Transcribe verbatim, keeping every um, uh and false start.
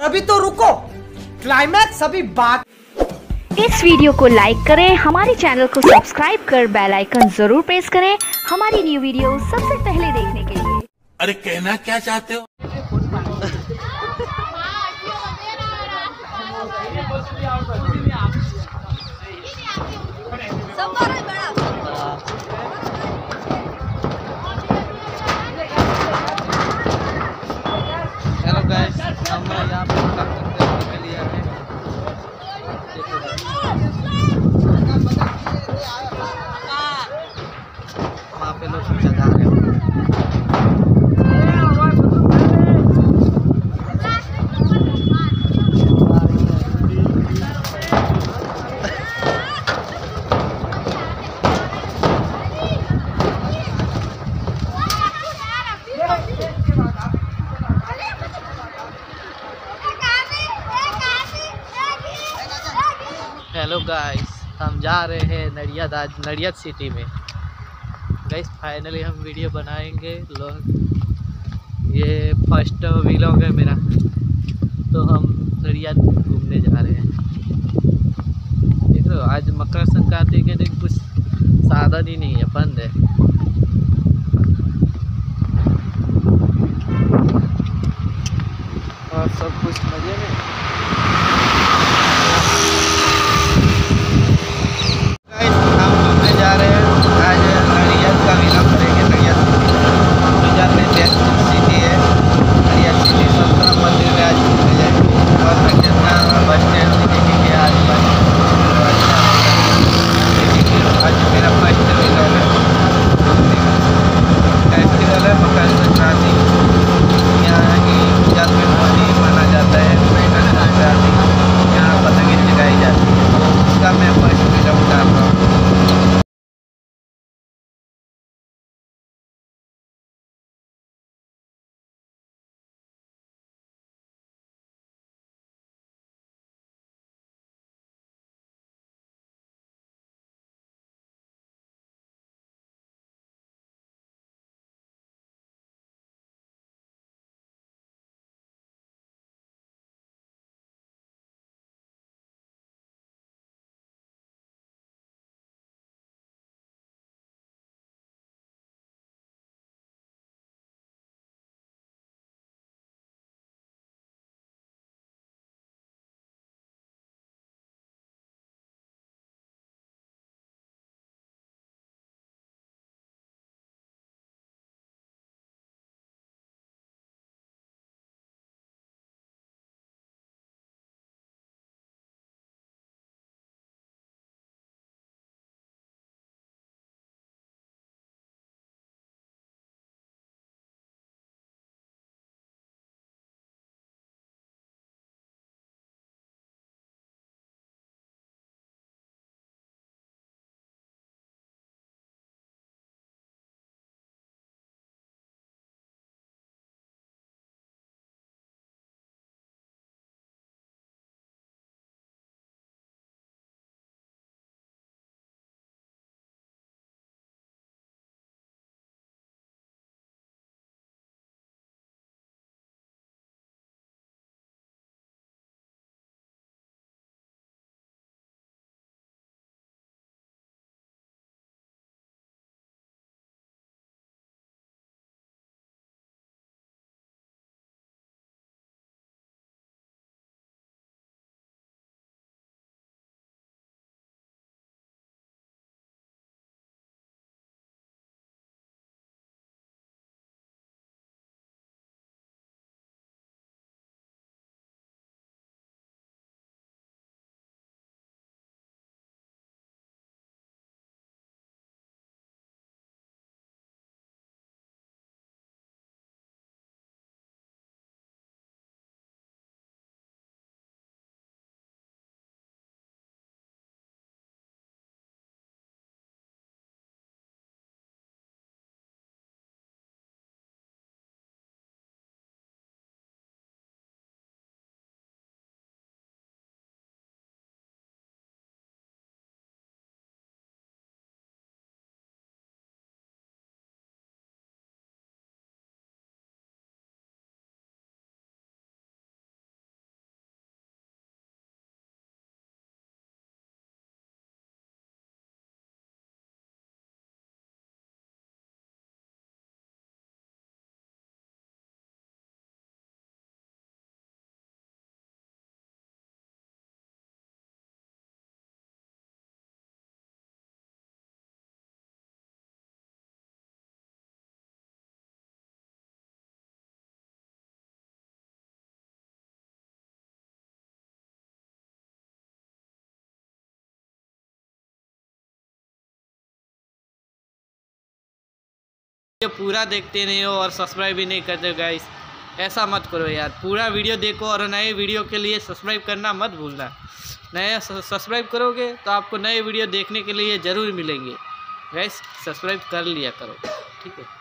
अभी तो रुको, क्लाइमैक्स अभी बात। इस वीडियो को लाइक करें, हमारे चैनल को सब्सक्राइब कर बेल आइकन जरूर प्रेस करें हमारी न्यू वीडियो सबसे पहले देखने के लिए। अरे कहना क्या चाहते हो? हेलो गाइस, हम यहाँ पे काम करने के लिए आए हैं। वहाँ पे लोग सब जगा रहे हैं। हेलो गाइस, हम जा रहे हैं नडियाद, आज नडियाद सिटी में। गाइस फाइनली हम वीडियो बनाएंगे। लोग ये फर्स्ट व्लॉग है मेरा, तो हम नडियाद घूमने जा रहे हैं। देखो आज मकर संक्रांति के दिन कुछ साधन ही नहीं है, बंद है। और सब कुछ मजे में। जा रहे हैं आज नडियाद का विलॉग करेंगे। नडियाद नडियाद में बेस्ट सिटी है। नडियाद सिटी सत्रह मंदिर में आज घूमने जाए और कितना बस स्टैंड भी देखेंगे। आज आज मेरा फर्स्ट विलॉग है। फेस्टिवल है मकर संक्रांति, यहाँ की नडियाद में बहुत ही माना जाता है मकर संक्रांति। ये पूरा देखते नहीं हो और सब्सक्राइब भी नहीं करते हो गाइस, ऐसा मत करो यार। पूरा वीडियो देखो और नए वीडियो के लिए सब्सक्राइब करना मत भूलना। नए सब्सक्राइब करोगे तो आपको नए वीडियो देखने के लिए ज़रूर मिलेंगे। गाइस सब्सक्राइब कर लिया करो, ठीक है।